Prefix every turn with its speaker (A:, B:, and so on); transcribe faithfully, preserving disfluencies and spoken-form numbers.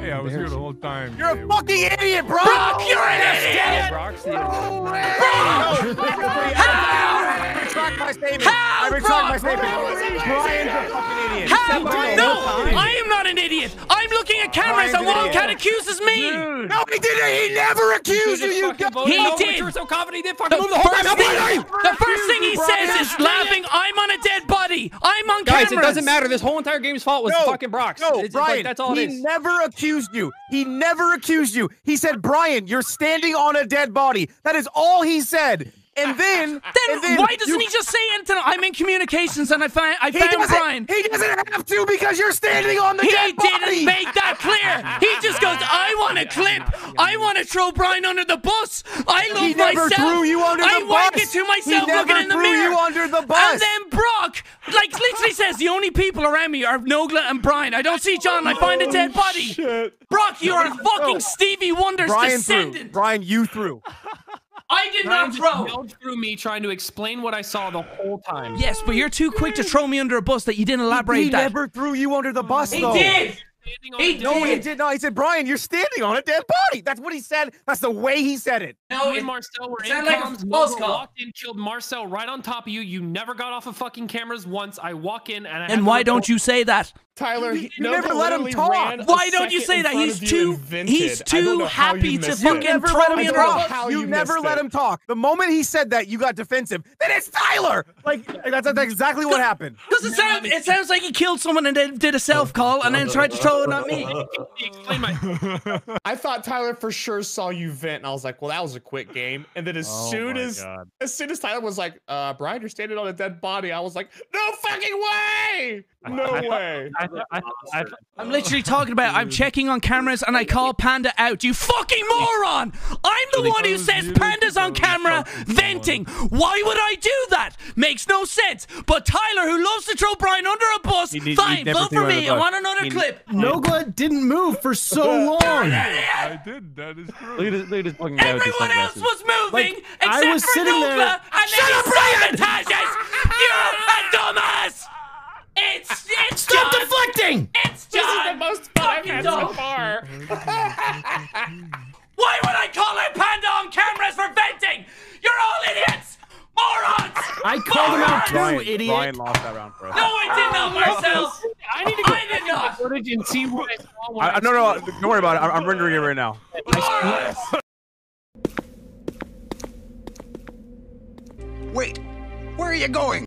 A: Yeah, I was here the whole time.
B: You're a fucking idiot, Brock!
C: Brock, you're an idiot!
D: Brock's the
B: No way!
C: Brock!
B: I retract my statement.
C: How,
B: I retract my
C: Brock?
B: statement. Brian's a fucking idiot.
C: How?
B: He said
C: No,
B: Brian.
C: I am not an idiot. I'm looking at cameras
B: Brian's
C: and
B: an
C: Wildcat
B: idiot.
C: accuses me.
B: Dude. No, he didn't. He never accused you. You got
C: He
D: no,
C: did.
D: You were so confident he did
C: The
D: fucking move the whole
C: first
D: time.
C: thing, the first thing he
B: Brian.
C: says is laughing, I'm on a dead body. I'm on
D: Guys,
C: cameras.
D: it doesn't matter. This whole entire game's fault was
B: No,
D: fucking Brock's.
B: No,
D: It's,
B: Brian,
D: like, that's all
B: he
D: it is.
B: never accused you. He never accused you. He said, Brian, you're standing on a dead body. That is all he said. And then,
C: Then,
B: and then
C: why doesn't
B: you,
C: he just say anything? I'm in communications and I find I
B: he
C: found
B: doesn't,
C: Brian.
B: He doesn't have to because you're standing on the
C: He
B: dead
C: didn't
B: body.
C: make that clear. He just goes, I want a clip. I want to throw Brian under the bus. I love
B: He never
C: myself.
B: threw you under
C: I
B: the
C: wank
B: bus.
C: it to
B: He
C: myself
B: never
C: looking in the
B: threw
C: mirror.
B: you under the bus.
C: And then Brock, like, literally says the only people around me are Nogla and Brian. I don't see John. I find a dead body.
A: Shit.
C: Brock, you are a fucking Stevie Wonder's
B: Brian threw.
C: descendant.
B: Brian, you threw.
C: I did
D: Brian
C: not
D: just
C: throw.
D: yelled through me trying to explain what I saw the whole time.
C: Yes, but you're too quick to throw me under a bus that you didn't elaborate
B: He
C: that.
B: never threw you under the bus,
C: He
B: though.
C: did.
D: Standing on
C: He
D: a dead
B: No,
C: did.
B: he did not. He said, Brian, you're standing on a dead body. That's what he said. That's the way he said it.
C: No,
D: You
C: it,
D: and Marcel were in
C: sounded like a
D: comms.
C: false
D: Nova
C: call.
D: walked in, killed Marcel right on top of you. You never got off of fucking cameras once. I walk in and I have
C: and
D: to
C: why
D: report-
C: don't you say that?
A: Tyler,
B: You
A: he,
B: never
A: Nova
B: let him
A: literally
B: talk.
A: ran a
C: Why don't you
A: second
C: say
A: in
C: that?
A: front
C: He's
A: of you
C: too
A: and vented.
C: he's
A: I don't
C: too
A: know how
C: happy
A: you
C: to
A: missed
B: You
C: fucking
A: it.
B: never
C: throw
B: let
C: me
B: him
C: under a
A: know
B: talk.
C: bus.
A: how
B: You
A: you
B: never
A: missed
B: let
A: it.
B: him talk. The moment he said that, you got defensive. Then it's Tyler. Like that's, that's exactly what happened.
C: Because it sounds it sounds like he killed someone and then did a self call and then tried to throw it at me.
D: Explain my.
A: I thought Tyler for sure saw you vent, and I was like, "Well, that was a quick game." And then as
B: Oh
A: soon
B: my
A: as,
B: God.
A: as soon as Tyler was like, "Uh, Brian, you're standing on a dead body," I was like, "No fucking way! No way!"
D: I, I, I,
C: I'm literally talking about I'm checking on cameras and I call Panda out. You fucking moron! I'm the one who says Panda's on camera venting. Why would I do that? Makes no sense. But Tyler, who loves to throw Brian under a bus,
B: He- he- he
C: fine,
B: never
C: vote
B: threw
C: for
B: under
C: me.
B: the
C: I
B: bus.
C: want another
B: He-
C: clip.
E: Nogla didn't move for so long.
A: I did. That is true.
B: Look at this, look at this fucking guy with these
C: Everyone else
B: sunglasses.
C: was moving
E: Like, I
C: except
E: was
C: for
E: sitting
C: Nogla,
E: there-
C: and then he sabotages. You're a dumbass. It's it's
E: Stop
C: done.
E: deflecting!
C: It's
A: This is the
C: done.
A: most fun I've
C: Fucking
A: had so
C: dog.
A: far.
C: Why would I call out Panda on cameras for venting? You're all idiots, morons.
E: I called him out too,
B: Brian,
E: idiot.
B: Brian lost that round for us.
C: No, I did not, Marcel.
D: I need to go
C: I did not.
D: footage and see what I saw. when
B: I, I, no, no, don't worry about it. I'm, I'm rendering it right now.
C: Morons.
F: Wait, where are you going?